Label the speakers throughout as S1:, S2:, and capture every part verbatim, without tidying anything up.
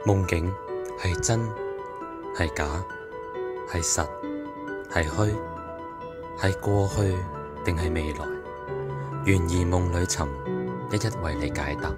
S1: 夢境係真係假，係實係虛，係過去定係未來？懸疑夢裏尋，一一為你解答。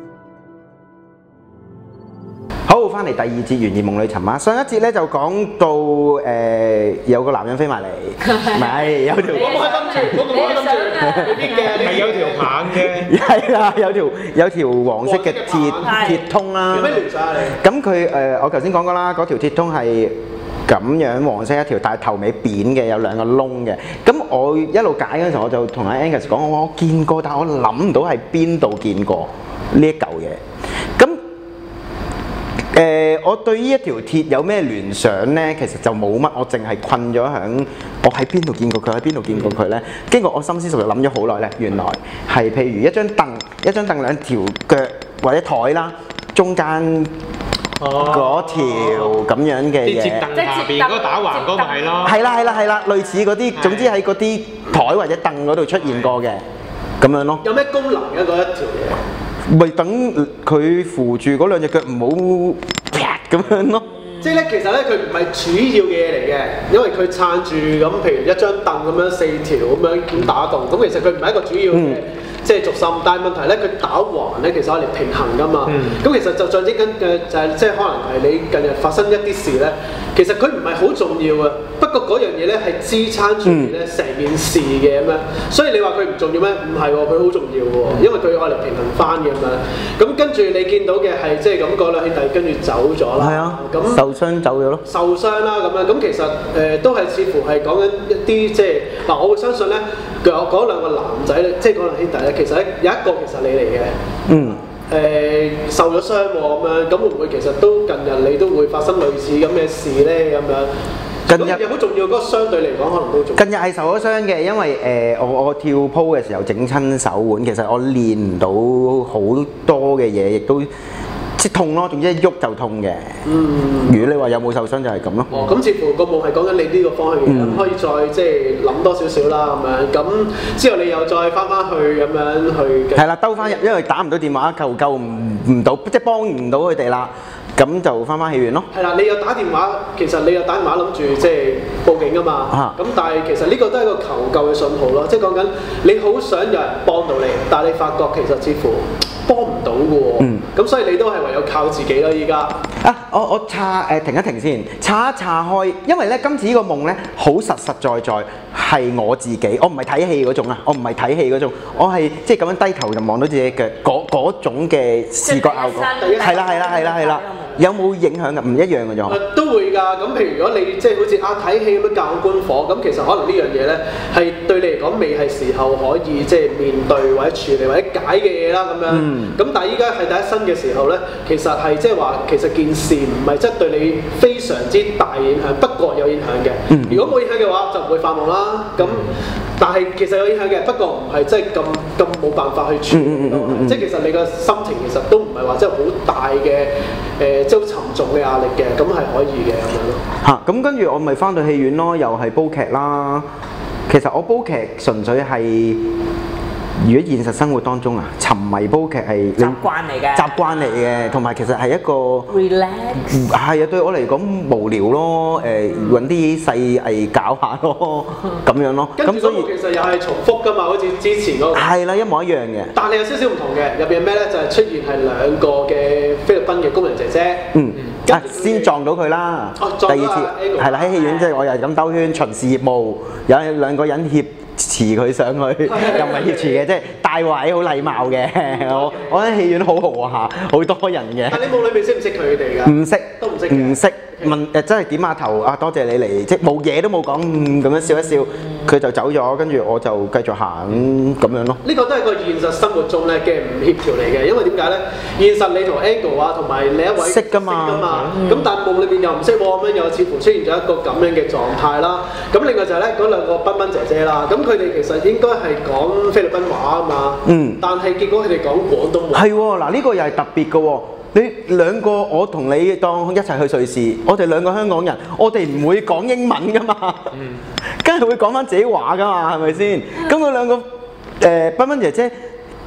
S2: 好，翻嚟第二節懸疑夢裏尋啊！上一節咧就講到誒、呃、有個男人飛埋嚟，唔係有條，
S3: 我冇開心住，我冇開心住，未必嘅，係有條棒嘅，
S2: 係啦，有條有條黃色嘅鐵鐵通啦。
S3: 有咩聯想啊你？
S2: 咁佢誒我頭先講過啦，嗰條鐵通係咁樣黃色一條，但係頭尾扁嘅，有兩個窿嘅。咁我一路解嗰陣時候，我就同阿 Angus 講，我我見過，但係我諗唔到係邊度見過呢一嚿嘢。咁誒、呃，我對呢一條鐵有咩聯想呢？其實就冇乜，我淨係困咗響我喺邊度見過佢，喺邊度見過佢呢？經過我深思熟慮諗咗好耐呢，原來係譬如一張凳，一張凳兩條腳或者台啦，中間嗰條咁樣嘅嘢，
S3: 即係凳下邊嗰個打橫嗰個係咯，
S2: 係啦係啦係啦，類似嗰啲，總之喺嗰啲台或者凳嗰度出現過嘅咁樣咯。
S3: 有咩功能嘅嗰一條嘢？
S2: 咪等佢扶住嗰兩隻腳唔好啪咁樣咯。
S3: 即係咧，其實咧佢唔係主要嘅嘢嚟嘅，因為佢撐住咁，譬如一張凳咁樣四條咁樣咁打動，咁其實佢唔係一個主要嘅。嗯即係軸心，但係問題咧，佢打橫咧，其實係嚟平衡噶嘛。咁、嗯、其實就象徵緊嘅就係、是，即係可能係你近日發生一啲事咧，其實佢唔係好重要啊。不過嗰樣嘢咧係支撐住咧成件事嘅咁樣。所以你話佢唔重要咩？唔係喎，佢好重要喎，因為佢愛嚟平衡翻嘅咁樣。咁跟住你見到嘅係即係咁嗰兩兄弟跟住走咗啦。係啊。咁受傷走咗咯。受傷啦咁樣，咁其實誒、呃、都係似乎係講緊一啲即係嗱，我會相信咧，嗰嗰兩個男仔咧，即係嗰兩兄弟咧。其實咧有一個其實你嚟嘅，嗯，誒、呃、受咗傷喎咁樣，咁會唔會其實都近日你都會發生類似咁嘅事咧咁樣？近日好重要，嗰個相對嚟講可能都重要。近日係受咗傷嘅，因為誒、呃、我我跳鋪嘅時候整親手腕，其實我練唔到好多嘅嘢，亦都。即痛咯，總之一喐就痛嘅。嗯，如果你話有冇受傷就係咁咯。哦，咁似乎個夢係講緊你呢個方向嘅，咁、嗯、可以再即係諗多少少啦咁樣。咁之後你又再翻翻去咁樣去。係啦，兜翻入，因為打唔到電話，救救唔唔到，即係幫唔到佢哋啦。咁就翻返戲院咯。係啦，你又打電話，其實你又打電話諗住即係報警啊嘛。咁、啊、但係其實呢個都係一個求救嘅信號咯，即係講緊你好想有人幫到你，但係你發覺其實似乎幫唔到嘅喎。嗯。咁所以你都係唯有靠自己咯，依家。啊，我我岔誒、呃、停一停先，岔一岔開，因為咧今次呢個夢咧好實實在在係我自己，我唔係睇戲嗰種啊，我唔係睇戲嗰種，我係即係咁樣低頭就望到自己嘅嗰嗰種嘅視覺效果。係啦係啦係啦係啦。有冇影響㗎？唔一樣嘅啫。誒都會㗎。咁譬如如果你即係好似啊睇戲咁樣教官火，咁其實可能呢樣嘢咧係對你嚟講未係時候可以即係面對或者處理或者解嘅嘢啦咁樣。嗯。咁但係依家係第一身嘅時候咧，其實係即係話其實件事唔係即係對你非常之大影響，不過有影響嘅。嗯。如果冇影響嘅話，就唔會發夢啦。咁。但係其實有影響嘅，不過唔係即係咁咁冇辦法去處理咯。即係其實你個心情其實都唔係話即係好大嘅誒，即係好沉重嘅壓力嘅，咁係可以嘅咁樣咯。嚇！咁跟住我咪翻到戲院咯，又係煲劇啦。其實我煲劇純粹係，如果現實生活當中啊，沉迷煲劇係習慣嚟嘅，習慣嚟嘅，同埋其實係一個 relax。係啊，對我嚟講無聊咯，誒揾啲細藝搞下咯，咁樣咯。咁所以其實又係重複㗎嘛，好似之前嗰個。係啦，一模一樣嘅。但係有少少唔同嘅，入邊咩咧？就係出現係兩個嘅菲律賓嘅工人姐姐。嗯。啊！先撞到佢啦。哦，撞到啦。第二次係啦，喺戲院即係我又係咁兜圈巡視業務，有兩個人協。遲佢上去，又唔係挾持嘅，即係帶位好禮貌嘅。我我喺戲院好豪華，好多人嘅。但你夢裏面識唔識佢哋㗎？唔識，都唔識。唔識問誒，真係點下頭啊！多謝你嚟，即係冇嘢都冇講，咁樣笑一笑，佢就走咗，跟住我就繼續行咁樣咯。呢個都係個現實生活中咧嘅唔協調嚟嘅，因為點解咧？現實你同 Angle 啊，同埋另一位識㗎嘛，咁但係夢裏邊又唔識喎，咁樣又似乎出現咗一個咁樣嘅狀態啦。咁另外就係咧嗰兩個賓賓姐姐啦，咁佢哋其實應該係講菲律賓話啊嘛，嗯，但係結果佢哋講廣東話。係喎，嗱呢個又係特別嘅喎。你兩個我同你當一齊去瑞士，我哋兩個香港人，我哋唔會講英文噶嘛，梗係會講翻自己話噶嘛，係咪先？咁佢兩個誒賓賓姐姐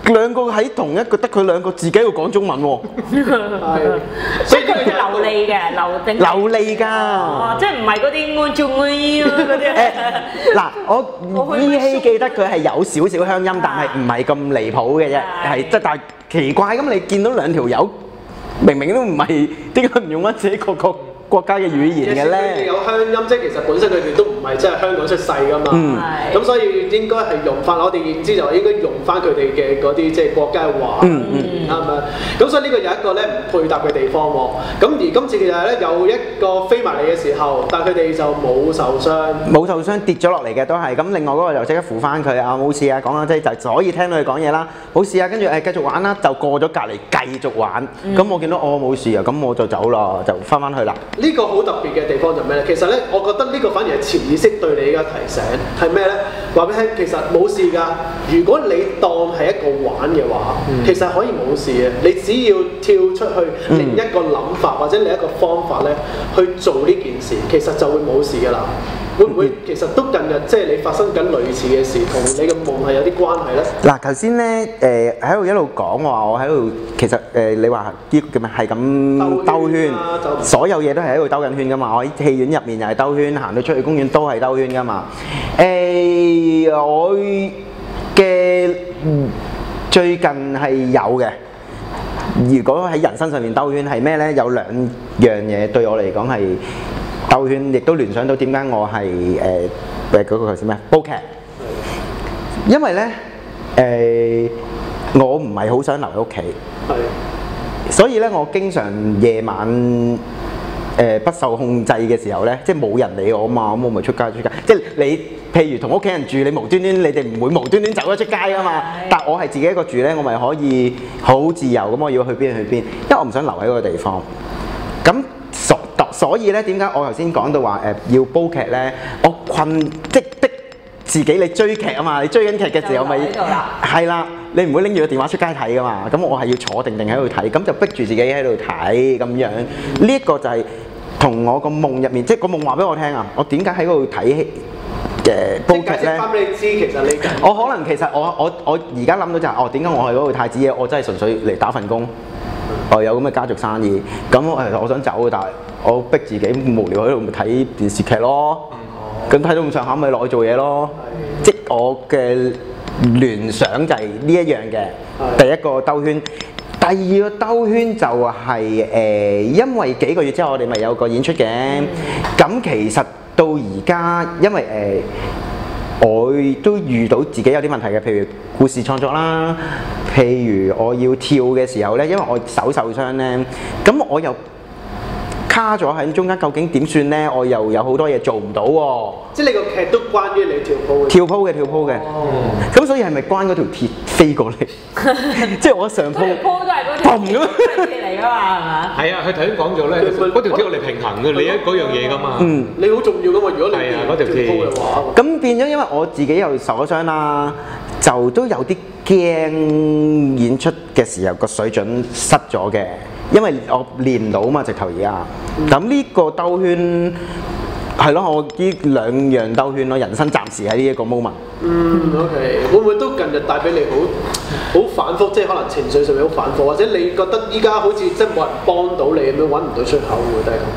S2: 兩個喺同一個得佢兩個自己喺度講中文喎，
S3: 係，
S4: 所以佢係流利嘅，流定
S2: 流利㗎。
S4: 哦，即係唔係嗰啲安照安嗰啲？
S2: 誒嗱，我依稀記得佢係有少少鄉音，但係唔係咁離譜嘅啫，係即係但係奇怪咁，你見到兩條友明明都唔係，點解唔用翻自己個個國家嘅語言嘅
S3: 佢哋
S2: 咧？
S3: 有鄉音，即係其實本身佢哋都唔係真係香港出世噶嘛。
S2: 嗯
S4: 係
S3: 咁所以應該係用翻我哋認知就話應該用翻佢哋嘅嗰啲即係國家嘅話，
S2: 嗯嗯
S3: 啱唔啱？咁所以呢個有一個咧唔配搭嘅地方喎。咁而今次其實咧有一個飛埋嚟嘅時候，但係佢哋就冇受傷。
S2: 冇受傷跌咗落嚟嘅都係咁，另外嗰個就即刻扶翻佢啊，冇事啊，講啦，即係就可以聽到佢講嘢啦，冇事啊，跟住誒繼續玩啦，就過咗隔離繼續玩。咁、我見到我冇事啊，咁我就走啦，就翻返去啦。
S3: 呢個好特別嘅地方就咩咧？其實咧，我覺得呢個反而係潛意識對你嘅提醒，係咩咧？話俾你聽，其實冇事㗎。如果你當係一個玩嘅話，
S2: 嗯
S3: 其實可以冇事嘅。你只要跳出去另一個諗法、或者另一個方法咧，去做呢件事，其實就會冇事㗎啦。會唔會其實都近日即係你發生緊類似嘅事，同你嘅夢係有啲關係咧？
S2: 嗱，頭先咧誒喺度一路講話，我喺度其實誒、呃、你話呢叫咩係咁兜圈，
S3: 啊就
S2: 所有嘢都係喺度兜緊圈噶嘛。我喺戲院入面又係兜圈，行到出去公園都係兜圈噶嘛。誒、我嘅嗯最近係有嘅。如果喺人生上面兜圈係咩咧？有兩樣嘢對我嚟講係兜圈，亦都聯想到點解我係誒誒嗰個頭先咩煲劇。因為咧誒、我唔係好想留喺屋企，
S3: 係
S2: 所以咧我經常夜晚誒、不受控制嘅時候咧，即係冇人理我嘛，咁我咪出街出街。即係你譬如同屋企人住，你無端端你哋唔會無端端走咗出街噶嘛。但我係自己一個住咧，我咪可以好自由咁，我要去邊去邊，因為我唔想留喺嗰個地方。咁所所以咧，點解我頭先講到話誒、要煲劇咧？我困即逼自己，你追劇啊嘛，你追緊劇嘅時候咪
S4: 就留喺度啦
S2: 係啦，你唔會拎住個電話出街睇噶嘛。咁我係要坐定定喺度睇，咁就逼住自己喺度睇咁樣。呢一個就係同我個夢入面，即係個夢話俾我聽啊！我點解喺嗰度睇嘅煲劇咧？
S3: 即係解釋翻俾你知，其實你
S2: 我可能其實我我我而家諗到就係、哦，點解我係嗰個太子爺？我真係純粹嚟打份工，我有咁嘅家族生意。咁誒，我想走嘅，但係我逼自己無聊喺度咪睇電視劇咯。咁睇到咁上下咪落去做嘢咯。即係我嘅聯想就係呢一樣嘅。第一個兜圈，第二個兜圈就係、誒、因為幾個月之後我哋咪有個演出嘅。咁、其實到而家，因為誒、我都遇到自己有啲問題嘅，譬如故事創作啦，譬如我要跳嘅時候咧，因為我手受傷咧，咁我又卡咗喺中間，究竟點算咧？我又有好多嘢做唔到喎。
S3: 即係你個劇都關於你跳鋪嘅。
S2: 跳鋪嘅跳鋪嘅，咁、所以係咪關嗰條鐵飛過嚟？即係我上鋪
S4: 嗰條波都係嗰條
S2: 砰咁
S4: 鐵嚟噶嘛，係嘛？
S5: 係啊，佢頭先講咗咧，嗰條鐵我嚟平衡嘅，你一嗰樣嘢噶嘛。
S2: 嗯。
S3: 你好重要噶嘛？如果你
S5: 係啊嗰條
S3: 跳鋪嘅話，
S2: 咁變咗，因為我自己又受咗傷啦，就都有啲驚演出嘅時候個水準失咗嘅，因為我練唔到嘛，直頭而家。咁呢個兜圈係咯，我呢兩樣兜圈咯，人生暫時喺呢一個 moment。
S3: 嗯，OK，會唔會都近日帶俾你好好反覆，即係可能情緒上面好反覆，或者你覺得依家好似真係冇人幫到你咁樣，揾唔到出口，會唔會都係咁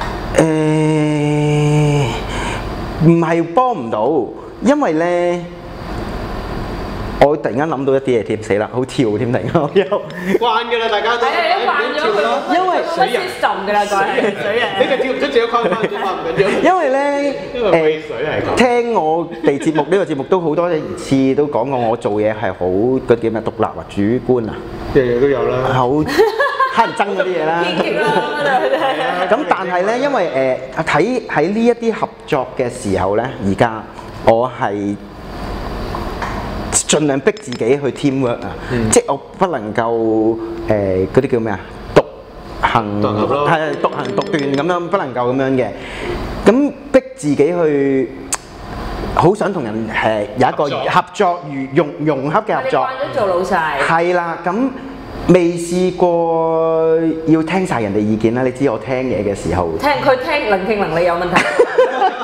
S3: 啊？
S2: 誒，唔係幫唔到，因為咧，我突然間諗到一啲嘢添，死啦，好跳添，突然間我又。
S3: 慣㗎啦，大家都
S4: 係啊，一慣咗佢冇乜
S2: 因為
S4: 冇乜 system 㗎啦，就係水人。
S3: 你就跳唔出自己框框啫嘛，唔緊要。
S2: 因為咧，
S5: 因為喂水係咁
S2: 聽我哋節目呢個節目都好多次都講過，我做嘢係好嗰啲咩獨立啊、主觀啊，
S5: 樣樣都有啦。
S2: 好乞人憎嗰啲嘢啦。
S4: 偏激啦，真係。
S2: 咁但係咧，因為誒睇喺呢一啲合作嘅時候咧，而家我係盡量逼自己去 teamwork 啊，即係我不能夠誒嗰啲叫咩啊，獨行
S5: 獨行咯
S2: 係啊獨行獨斷咁樣，不能夠咁樣嘅。咁逼自己去，好想同人誒有一個
S5: 合作
S2: 合作如融融洽嘅合作。
S4: 你慣咗做老細。
S2: 係啦，咁未試過要聽晒人哋意見啦。你知我聽嘢嘅時候，
S4: 聽佢聽聆聽能力有問題。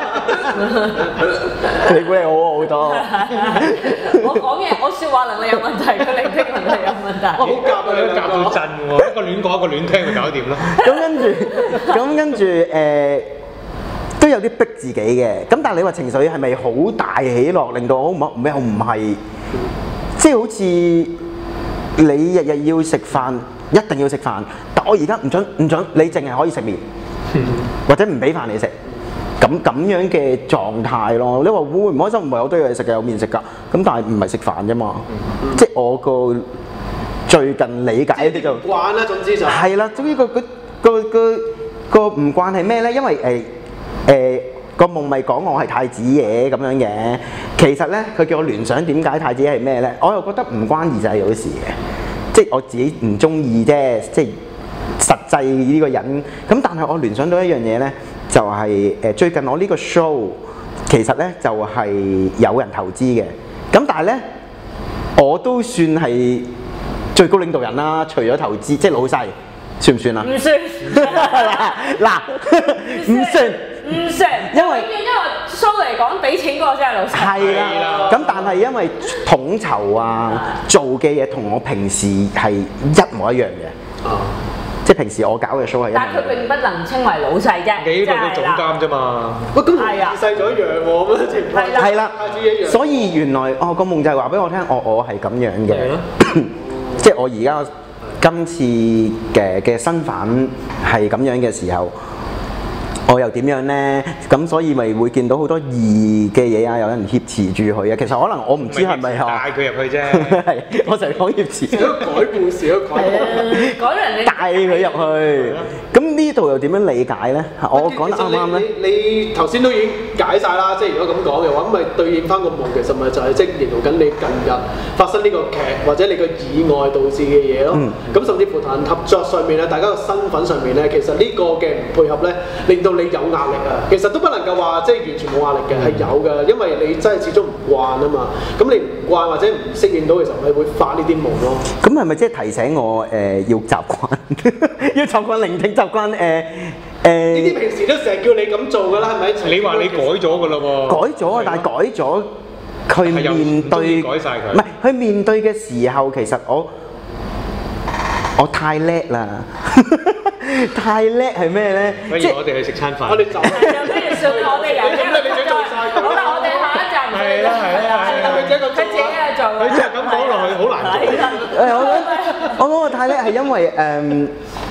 S2: 你估你好我好多？
S4: 我講嘢，我説話能力有問題，佢聆聽能力有問題。
S3: 好夾啊！你
S5: 夾到震喎，一個亂講一個亂聽就搞掂啦。
S2: 咁跟住，咁跟住誒。都有啲逼自己嘅，咁但係你話情緒係咪好大起落，令到我唔咩？我唔係，即係好似你日日要食飯，一定要食飯，但我而家唔準唔準，你淨係可以食麵，或者唔俾飯你食，咁咁樣嘅狀態咯。你話會唔開心？唔係，我都有嘢食嘅，有麵食㗎。咁但係唔係食飯啫嘛，即係我個最近理解啲就
S3: 慣啦，總之就
S2: 係啦。總之個個個個個唔慣係咩咧？因為誒。誒個夢咪講我係太子爺咁樣嘅，其實咧佢叫我聯想點解太子爺係咩咧？我又覺得唔關二世祖事嘅，即係我自己唔中意啫，即係實際呢個人。咁但係我聯想到一樣嘢咧，就係、是、誒最近我呢個 show 其實咧就係、是、有人投資嘅，咁但係咧我都算係最高領導人啦，除咗投資即係老細，算唔算啊？
S4: 唔算。
S2: 嗱，唔算。
S4: 唔算，
S2: 因為
S4: 因為 show 嚟講，俾錢嗰個先係老細。
S2: 係啦，咁但係因為統籌啊，做嘅嘢同我平時係一模一樣嘅。
S3: 啊，
S2: 即係平時我搞嘅 show 係一模一樣。
S4: 但係佢並不能稱為老細啫。
S5: 你呢個叫總監啫嘛。
S3: 喂，咁同
S4: 係啊
S3: 二世祖一樣喎，咁樣情況。
S2: 係啦
S3: 太子一樣。
S2: 所以原來哦個夢就係話俾我聽，我我係咁樣嘅
S5: 係咯，
S2: 即係我而家今次嘅嘅身份係咁樣嘅時候。我又點樣呢？咁所以咪會見到好多異嘅嘢啊！有人挾持住佢啊！其實可能我唔知係咪啊？
S5: 帶佢入去啫。
S2: 係，我成日講挾持。
S3: 如果改故事，如果改
S4: 講人哋
S2: 帶佢入去。咁呢度又點樣理解呢？我講得啱唔啱呢？
S3: 你你頭先都已經解晒啦，即係如果咁講嘅話，咁咪對應翻個夢，其實咪就係即係形容緊你近日發生呢個劇或者你個意外導致嘅嘢咯。咁、嗯、甚至乎同人合作上面咧，大家個身份上面咧，其實呢個嘅唔配合咧，令到你有壓力啊。其實都不能夠話即係完全冇壓力嘅，係、嗯、有嘅，因為你真係始終唔慣啊嘛。咁你唔慣或者唔適應到嘅時候，你會發呢啲夢咯。咁
S2: 係咪即係提醒我誒、呃、要習慣，要習慣聆聽，習慣誒誒？
S3: 呢啲平時都成日叫你咁做㗎啦，係咪？
S5: 你話你改咗㗎啦喎。改
S2: 咗啊，但係改咗，佢面對
S5: 改曬佢。
S2: 唔係佢面對嘅時候，其實我我太叻啦。太叻係咩咧？
S5: 不如我哋去食餐飯。
S3: 我哋走。
S4: 有咩算我哋有一個工作。好啦，我哋下一站。
S5: 係啦係啦係啦。
S3: 佢自己
S4: 佢自己喺度做。
S5: 佢即係咁講落去，好難做。
S2: 誒，我講我講個太叻係因為誒，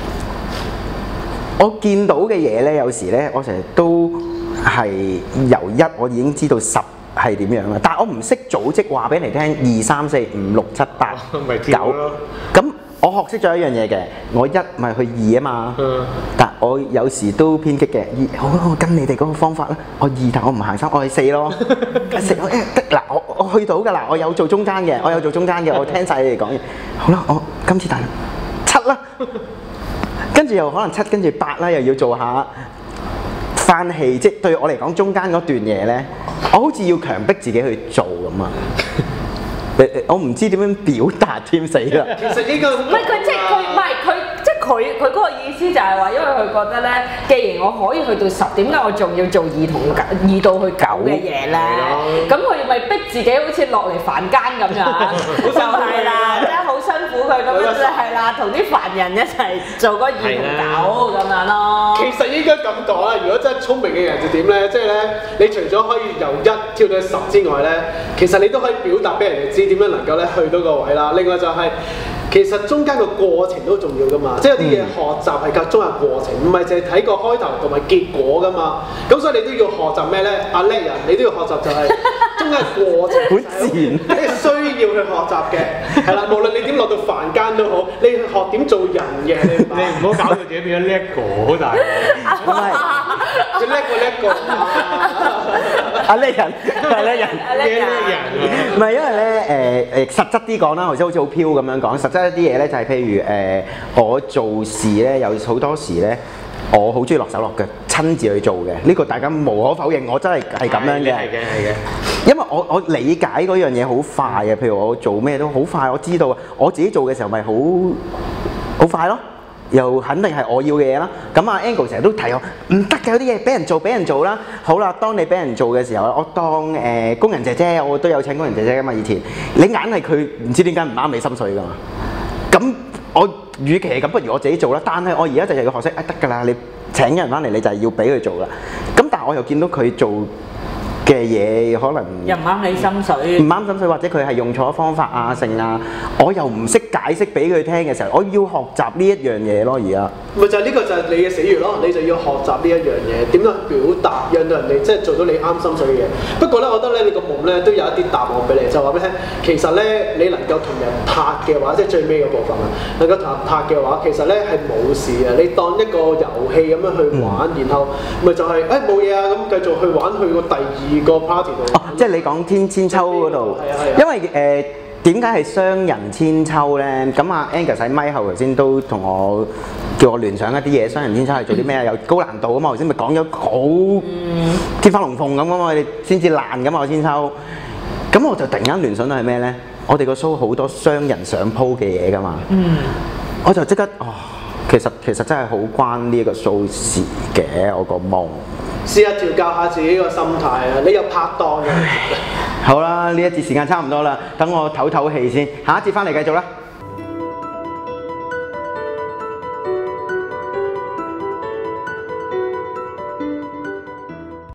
S2: 我見到嘅嘢咧，有時咧，我成日都係由一我已經知道十係點樣啦，但係我唔識組織話俾你聽，二三四五六七八九咁。我學識咗一樣嘢嘅，我一咪去二啊嘛，嗯、但我有時都偏激嘅，二好啦，我跟你哋嗰個方法啦，我二但我唔行三，我係四咯，四我誒得嗱，我我去到㗎啦，我有做中間嘅，我有做中間嘅，我聽晒你哋講嘢，好啦，我今次彈七啦，跟住又可能七跟住八啦，又要做下翻氣，即係對我嚟講中間嗰段嘢咧，我好似要強迫自己去做咁啊。我唔知點樣表達添死啦！
S3: 其實呢個
S4: 唔係佢即係佢唔係佢即係佢佢嗰個意思就係話，因為佢覺得咧，既然我可以去到十，點解我仲要做二同二到去九嘅嘢咧？咁佢咪逼自己好似落嚟凡間咁樣，就係啦，即係好辛苦佢咁樣，即係啦，同啲凡人一齊做嗰二同九咁樣咯。
S3: 其實應該咁講啊！如果真係聰明嘅人就點咧？即係咧，你除咗可以由一跳到十之外咧，其實你都可以表達俾人哋知。點樣能夠咧去到個位啦？另外就係、是、其實中間個過程都重要噶嘛，即係有啲嘢學習係靠中間過程，唔係淨係睇個開頭同埋結果噶嘛。咁所以你都要學習咩咧？阿叻人，你都要學習就係中間過程，
S2: 好自然，
S3: 你係需要去學習嘅，係啦。無論你點落到凡間都好，你學點做人嘅，你唔
S5: 你唔好搞到自己變咗叻個好大。
S2: 唔係，
S3: 佢叻過叻過。
S2: 阿叻人，阿叻人，
S4: 阿叻人，
S2: 唔係因為咧誒誒實質啲講啦，頭先好似好飄咁樣講。實質一啲嘢咧就係譬如誒、呃，我做事咧有好多時咧，我好中意落手落腳，親自去做嘅。呢、這個大家無可否認，我真係係咁樣嘅。係嘅，係嘅。因為我我理解嗰樣嘢好快嘅，譬如我做咩都好快，我知道我自己做嘅時候咪好好快咯。 又肯定係我要嘅嘢啦。咁阿 Angle 成日都提我唔得嘅，有啲嘢俾人做俾人做啦。好啦，當你俾人做嘅時候，我當誒、呃、工人姐姐，我都有請工人姐姐噶嘛。以前你硬係佢唔知點解唔啱你心水噶嘛。咁我與其係咁，不如我自己做啦。但係我而家就係要學識，啊得㗎啦，你請人翻嚟你就係要俾佢做啦。咁但係我又見到佢做嘅嘢可能
S4: 又唔啱你心水，
S2: 唔啱心水，或者佢係用錯方法啊、性啊，我又唔識解釋俾佢聽嘅時候，我要學習呢一樣嘢咯。而家
S3: 咪就係呢個就係你嘅死穴咯，你就要學習呢一樣嘢，點樣表達，讓到人哋即係做到你啱心水嘅嘢。不過咧，我覺得咧，你個夢咧都有一啲答案俾你，就話俾你聽，其實咧你能夠同人拍嘅話，即係最尾嗰部分啊，能夠同人拍嘅話，其實咧係冇事嘅。你當一個遊戲咁樣去玩，嗯、然後咪就係誒冇嘢啊，咁繼續去玩去個第二個 party 度。
S2: 哦，即係你講天千秋嗰度，因為誒點解係雙人千秋咧？咁阿 Angus 喺咪後頭先都同我叫我聯想一啲嘢，雙人千秋係做啲咩啊？有高難度啊嘛，頭先咪講咗好天花龍鳳咁啊嘛，你先至爛噶嘛個千秋。咁我就突然間聯想到係咩咧？我哋個 show 好多雙人上鋪嘅嘢噶嘛，嗯、我就即刻哦，其實其實真係好關呢一個 show 事嘅我個夢。
S3: 試下調教下自己個心態啊！你有拍檔嘅。
S2: 好啦，呢一節時間差唔多啦，等我唞唞氣先，下一節翻嚟繼續啦。